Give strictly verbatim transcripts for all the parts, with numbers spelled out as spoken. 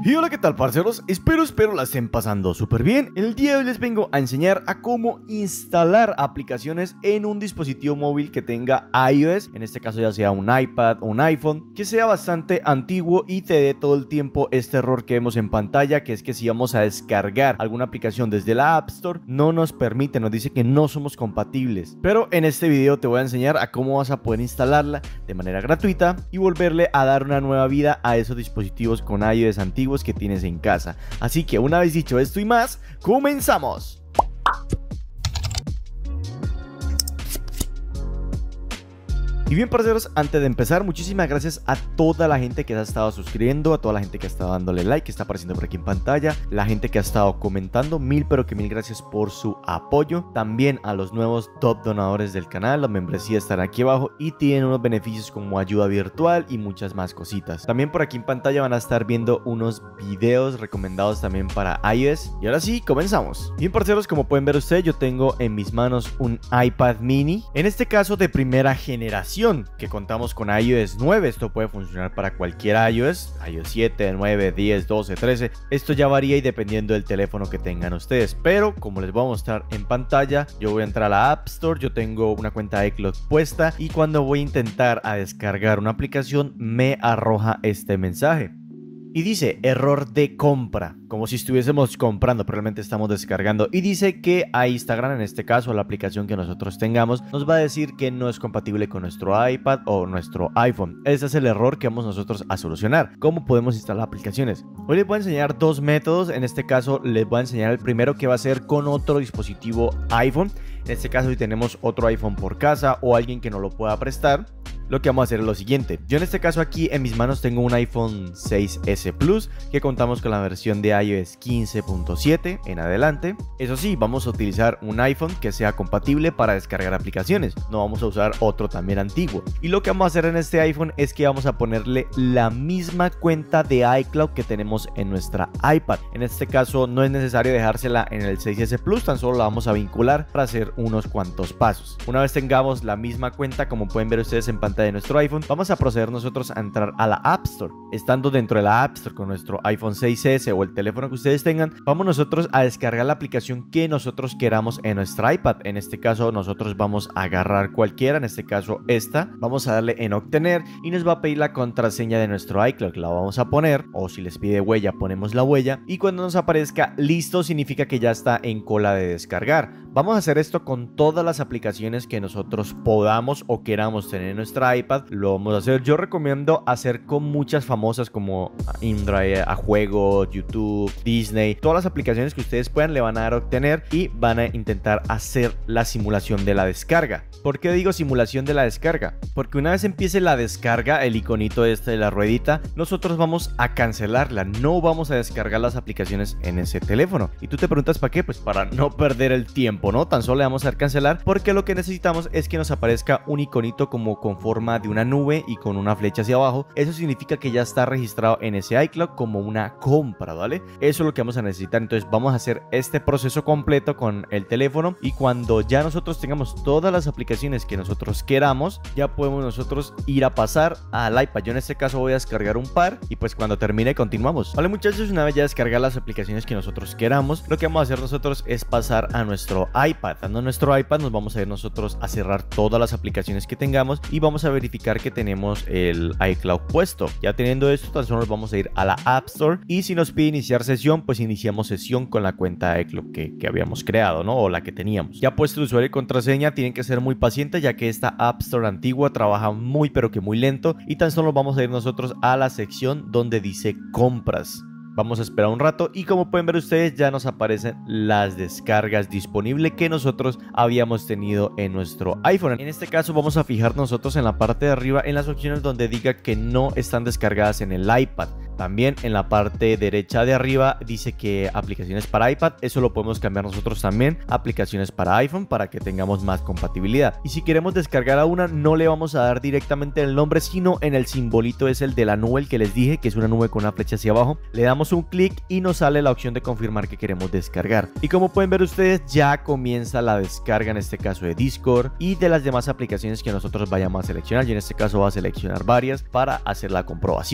Y hola, ¿qué tal, parceros? Espero, espero la estén pasando súper bien. El día de hoy les vengo a enseñar a cómo instalar aplicaciones en un dispositivo móvil que tenga iOS, en este caso ya sea un iPad o un iPhone, que sea bastante antiguo y te dé todo el tiempo este error que vemos en pantalla, que es que si vamos a descargar alguna aplicación desde la App Store, no nos permite, nos dice que no somos compatibles. Pero en este video te voy a enseñar a cómo vas a poder instalarla de manera gratuita y volverle a dar una nueva vida a esos dispositivos con iOS antiguos que tienes en casa. Así que una vez dicho esto y más, ¡comenzamos! Y bien, parceros, antes de empezar, muchísimas gracias a toda la gente que se ha estado suscribiendo, a toda la gente que ha estado dándole like, que está apareciendo por aquí en pantalla, la gente que ha estado comentando, mil pero que mil gracias por su apoyo. También a los nuevos top donadores del canal, la membresía estará aquí abajo y tienen unos beneficios como ayuda virtual y muchas más cositas. También por aquí en pantalla van a estar viendo unos videos recomendados también para iOS. Y ahora sí, comenzamos. Bien, parceros, como pueden ver ustedes, yo tengo en mis manos un iPad mini, en este caso de primera generación, que contamos con iOS nueve. Esto puede funcionar para cualquier iOS, iOS siete, nueve, diez, doce, trece. Esto ya varía y dependiendo del teléfono que tengan ustedes, pero como les voy a mostrar en pantalla, yo voy a entrar a la App Store, yo tengo una cuenta de iCloud puesta y cuando voy a intentar a descargar una aplicación me arroja este mensaje y dice error de compra, como si estuviésemos comprando, pero realmente estamos descargando. Y dice que a Instagram, en este caso la aplicación que nosotros tengamos, nos va a decir que no es compatible con nuestro iPad o nuestro iPhone. Ese es el error que vamos nosotros a solucionar. ¿Cómo podemos instalar aplicaciones? Hoy les voy a enseñar dos métodos. En este caso les voy a enseñar el primero, que va a ser con otro dispositivo iPhone. En este caso, si tenemos otro iPhone por casa o alguien que nos lo pueda prestar, lo que vamos a hacer es lo siguiente. Yo en este caso aquí en mis manos tengo un iPhone seis ese Plus, que contamos con la versión de iOS quince punto siete en adelante. Eso sí, vamos a utilizar un iPhone que sea compatible para descargar aplicaciones. No vamos a usar otro también antiguo. Y lo que vamos a hacer en este iPhone es que vamos a ponerle la misma cuenta de iCloud que tenemos en nuestra iPad. En este caso no es necesario dejársela en el seis ese Plus, tan solo la vamos a vincular para hacer unos cuantos pasos. Una vez tengamos la misma cuenta, como pueden ver ustedes en pantalla de nuestro iPhone, vamos a proceder nosotros a entrar a la App Store. Estando dentro de la App Store con nuestro iPhone seis ese o el teléfono que ustedes tengan, vamos nosotros a descargar la aplicación que nosotros queramos en nuestra iPad. En este caso nosotros vamos a agarrar cualquiera, en este caso esta, vamos a darle en obtener y nos va a pedir la contraseña de nuestro iCloud. La vamos a poner, o si les pide huella, ponemos la huella, y cuando nos aparezca listo significa que ya está en cola de descargar. Vamos a hacer esto con todas las aplicaciones que nosotros podamos o queramos tener en nuestra iPad. Lo vamos a hacer. Yo recomiendo hacer con muchas famosas como InDrive, a juegos, YouTube, Disney. Todas las aplicaciones que ustedes puedan le van a dar a obtener y van a intentar hacer la simulación de la descarga. ¿Por qué digo simulación de la descarga? Porque una vez empiece la descarga, el iconito este de la ruedita, nosotros vamos a cancelarla. No vamos a descargar las aplicaciones en ese teléfono. Y tú te preguntas ¿para qué? Pues para no perder el tiempo, ¿no? Tan solo le vamos a dar cancelar, porque lo que necesitamos es que nos aparezca un iconito como con forma de una nube y con una flecha hacia abajo. Eso significa que ya está registrado en ese iCloud como una compra, ¿vale? Eso es lo que vamos a necesitar. Entonces vamos a hacer este proceso completo con el teléfono y cuando ya nosotros tengamos todas las aplicaciones que nosotros queramos, ya podemos nosotros ir a pasar al iPad. Yo en este caso voy a descargar un par y pues cuando termine continuamos. Vale, muchachos, una vez ya descargar las aplicaciones que nosotros queramos, lo que vamos a hacer nosotros es pasar a nuestro iPad. Dando a nuestro iPad nos vamos a ir nosotros a cerrar todas las aplicaciones que tengamos y vamos a verificar que tenemos el iCloud puesto. Ya teniendo esto, tan solo nos vamos a ir a la App Store y si nos pide iniciar sesión, pues iniciamos sesión con la cuenta de iCloud que, que habíamos creado, ¿no? O la que teníamos. Ya puesto el usuario y contraseña, tienen que ser muy pacientes, ya que esta App Store antigua trabaja muy pero que muy lento, y tan solo vamos a ir nosotros a la sección donde dice compras. Vamos a esperar un rato y como pueden ver ustedes ya nos aparecen las descargas disponibles que nosotros habíamos tenido en nuestro iPhone. En este caso vamos a fijar nosotros en la parte de arriba en las opciones donde diga que no están descargadas en el iPad. También en la parte derecha de arriba dice que aplicaciones para iPad, eso lo podemos cambiar nosotros también, aplicaciones para iPhone, para que tengamos más compatibilidad. Y si queremos descargar a una, no le vamos a dar directamente el nombre, sino en el simbolito es el de la nube, el que les dije, que es una nube con una flecha hacia abajo. Le damos un clic y nos sale la opción de confirmar que queremos descargar. Y como pueden ver ustedes, ya comienza la descarga, en este caso de Discord y de las demás aplicaciones que nosotros vayamos a seleccionar. Y en este caso va a seleccionar varias para hacer la comprobación.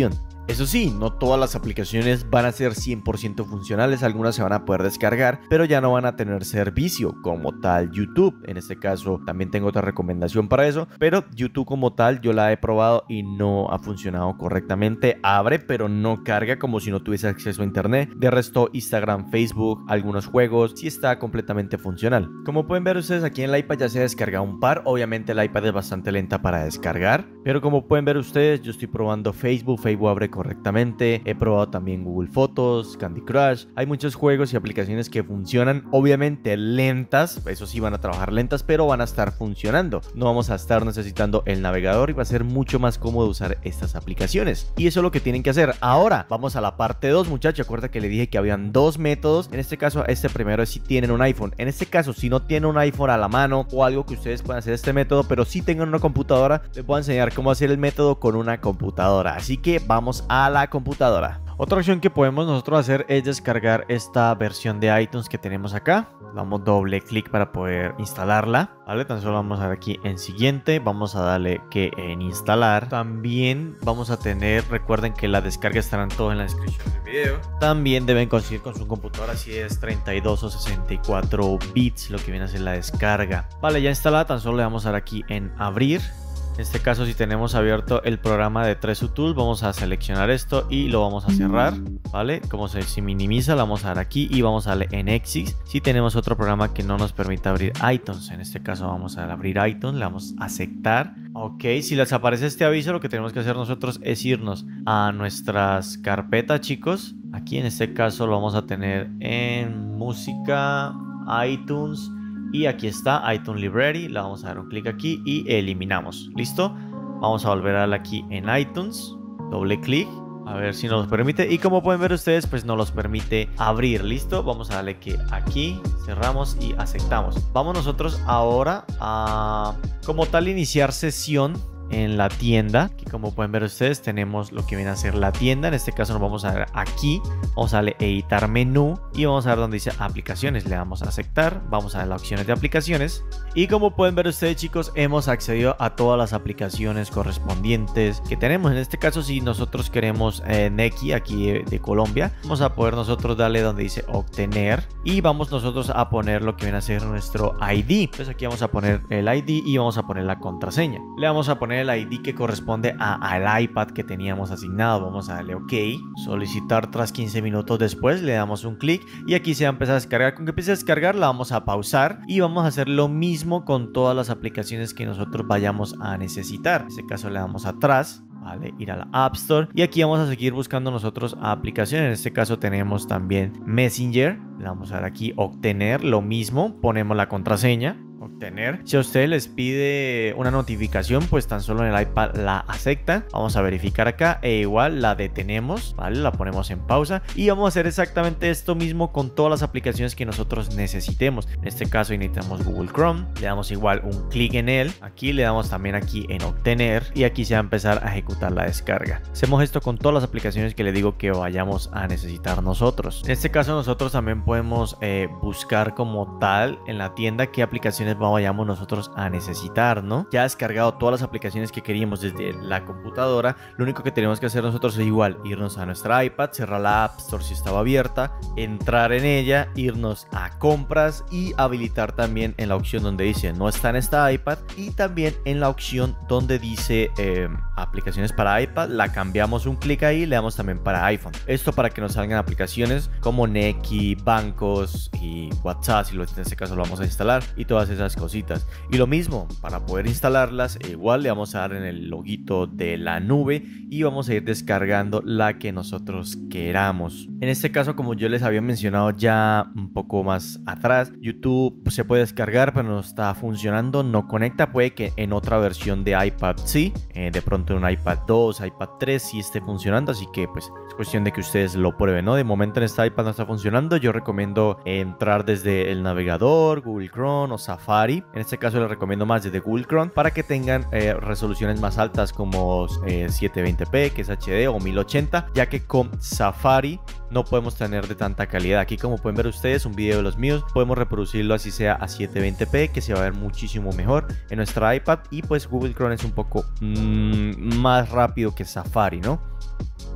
Eso sí, no todas las aplicaciones van a ser cien por ciento funcionales, algunas se van a poder descargar, pero ya no van a tener servicio como tal YouTube. En este caso también tengo otra recomendación para eso, pero YouTube como tal yo la he probado y no ha funcionado correctamente. Abre, pero no carga como si no tuviese acceso a internet. De resto, Instagram, Facebook, algunos juegos, sí está completamente funcional. Como pueden ver ustedes, aquí en el iPad ya se ha descargado un par. Obviamente el iPad es bastante lenta para descargar, pero como pueden ver ustedes, yo estoy probando Facebook. Facebook abre correctamente. He probado también Google Fotos, Candy Crush. Hay muchos juegos y aplicaciones que funcionan, obviamente lentas, eso sí van a trabajar lentas, pero van a estar funcionando. No vamos a estar necesitando el navegador y va a ser mucho más cómodo usar estas aplicaciones. Y eso es lo que tienen que hacer. Ahora vamos a la parte dos, muchachos. Acuerda que le dije que habían dos métodos. En este caso, este primero es si tienen un iPhone. En este caso, si no tienen un iPhone a la mano o algo que ustedes puedan hacer este método, pero si tengan una computadora, les voy a enseñar cómo hacer el método con una computadora. Así que vamos a la computadora. Otra opción que podemos nosotros hacer es descargar esta versión de iTunes que tenemos acá. Damos doble clic para poder instalarla, ¿vale? Tan solo vamos a dar aquí en siguiente, vamos a darle que en instalar. También vamos a tener, recuerden que las descargas estarán todas en la descripción del video. También deben conseguir con su computadora si es treinta y dos o sesenta y cuatro bits lo que viene a ser la descarga. Vale, ya instalada, tan solo le vamos a dar aquí en abrir. En este caso, si tenemos abierto el programa de TreeSuTool, vamos a seleccionar esto y lo vamos a cerrar, ¿vale? Como se, se minimiza, lo vamos a dar aquí y vamos a darle en Exit. Si tenemos otro programa que no nos permite abrir iTunes, en este caso vamos a abrir iTunes, le vamos a aceptar. Ok, si les aparece este aviso, lo que tenemos que hacer nosotros es irnos a nuestras carpetas, chicos. Aquí en este caso lo vamos a tener en música, iTunes. Y aquí está iTunes Library, le vamos a dar un clic aquí y eliminamos. ¿Listo? Vamos a volver a darle aquí en iTunes, doble clic, a ver si nos los permite. Y como pueden ver ustedes, pues nos los permite abrir. ¿Listo? Vamos a darle que aquí, cerramos y aceptamos. Vamos nosotros ahora a, como tal, iniciar sesión en la tienda. Aquí, como pueden ver ustedes, tenemos lo que viene a ser la tienda. En este caso nos vamos a ver aquí, vamos a darle editar menú y vamos a ver donde dice aplicaciones, le damos a aceptar, vamos a ver las opciones de aplicaciones y como pueden ver ustedes, chicos, hemos accedido a todas las aplicaciones correspondientes que tenemos. En este caso, si nosotros queremos eh, Nequi, aquí de, de Colombia, vamos a poder nosotros darle donde dice obtener y vamos nosotros a poner lo que viene a ser nuestro I D. Entonces aquí vamos a poner el I D y vamos a poner la contraseña. Le vamos a poner el I D que corresponde a, al iPad que teníamos asignado. Vamos a darle OK, solicitar tras quince minutos después, le damos un clic y aquí se va a empezar a descargar. Con que empiece a descargar la vamos a pausar y vamos a hacer lo mismo con todas las aplicaciones que nosotros vayamos a necesitar. En este caso le damos atrás, ¿vale? Ir a la App Store y aquí vamos a seguir buscando nosotros aplicaciones. En este caso tenemos también Messenger, le vamos a dar aquí obtener, lo mismo, ponemos la contraseña, obtener. Si a ustedes les pide una notificación, pues tan solo en el iPad la aceptan. Vamos a verificar acá e igual la detenemos, ¿vale? La ponemos en pausa y vamos a hacer exactamente esto mismo con todas las aplicaciones que nosotros necesitemos. En este caso necesitamos Google Chrome, le damos igual un clic en él, aquí le damos también aquí en obtener y aquí se va a empezar a ejecutar la descarga. Hacemos esto con todas las aplicaciones que les digo que vayamos a necesitar nosotros. En este caso nosotros también podemos eh, buscar como tal en la tienda qué aplicaciones vayamos nosotros a necesitar, ¿no? Ya descargado todas las aplicaciones que queríamos desde la computadora, lo único que tenemos que hacer nosotros es igual irnos a nuestra iPad, cerrar la App Store si estaba abierta, entrar en ella, irnos a compras y habilitar también en la opción donde dice no está en esta iPad y también en la opción donde dice eh, aplicaciones para iPad, la cambiamos un clic ahí, le damos también para iPhone. Esto para que nos salgan aplicaciones como Nequi, bancos y WhatsApp, si lo, en este caso lo vamos a instalar y todas esas cositas. Y lo mismo, para poder instalarlas, igual le vamos a dar en el loguito de la nube y vamos a ir descargando la que nosotros queramos. En este caso, como yo les había mencionado ya un poco más atrás, YouTube se puede descargar pero no está funcionando, no conecta. Puede que en otra versión de iPad sí, eh, de pronto en un iPad dos, iPad tres sí esté funcionando, así que pues es cuestión de que ustedes lo prueben, ¿no? De momento en este iPad no está funcionando. Yo recomiendo entrar desde el navegador, Google Chrome o Safari. En este caso les recomiendo más desde Google Chrome para que tengan eh, resoluciones más altas como eh, setecientos veinte p, que es H D, o mil ochenta, ya que con Safari no podemos tener de tanta calidad. Aquí, como pueden ver ustedes, un video de los míos, podemos reproducirlo así sea a setecientos veinte p, que se va a ver muchísimo mejor en nuestra iPad. Y pues Google Chrome es un poco mmm, más rápido que Safari, ¿no?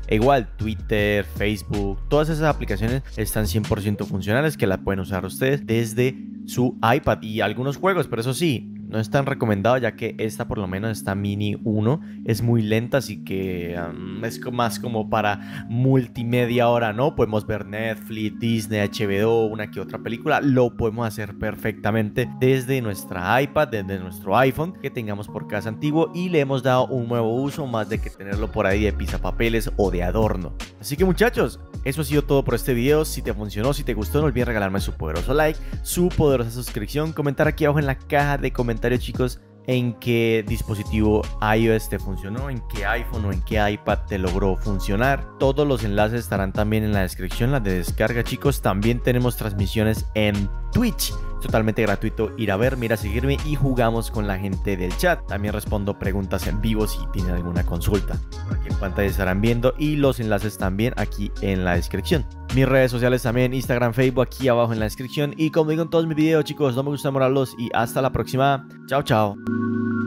E igual Twitter, Facebook, todas esas aplicaciones están cien por ciento funcionales, que la pueden usar ustedes desde su iPad, y algunos juegos, pero eso sí, no es tan recomendado, ya que esta, por lo menos esta Mini uno, es muy lenta, así que um, es más como para multimedia. Ahora no podemos ver Netflix, Disney, H B O, una que otra película, lo podemos hacer perfectamente desde nuestra iPad, desde nuestro iPhone que tengamos por casa antiguo, y le hemos dado un nuevo uso más de que tenerlo por ahí de pisapapeles o de adorno. Así que muchachos, eso ha sido todo por este video. Si te funcionó, si te gustó, no olvides regalarme su poderoso like, su poderosa suscripción, comentar aquí abajo en la caja de comentarios, chicos, en qué dispositivo iOS te funcionó, en qué iPhone o en qué iPad te logró funcionar. Todos los enlaces estarán también en la descripción, las de descarga, chicos. También tenemos transmisiones en Twitch, totalmente gratuito ir a ver, mira, seguirme, y jugamos con la gente del chat. También respondo preguntas en vivo si tienen alguna consulta. Por aquí en pantalla estarán viendo, y los enlaces también aquí en la descripción. Mis redes sociales también, Instagram, Facebook, aquí abajo en la descripción. Y como digo en todos mis videos, chicos, no me gusta morarlos, y hasta la próxima. Chao, chao.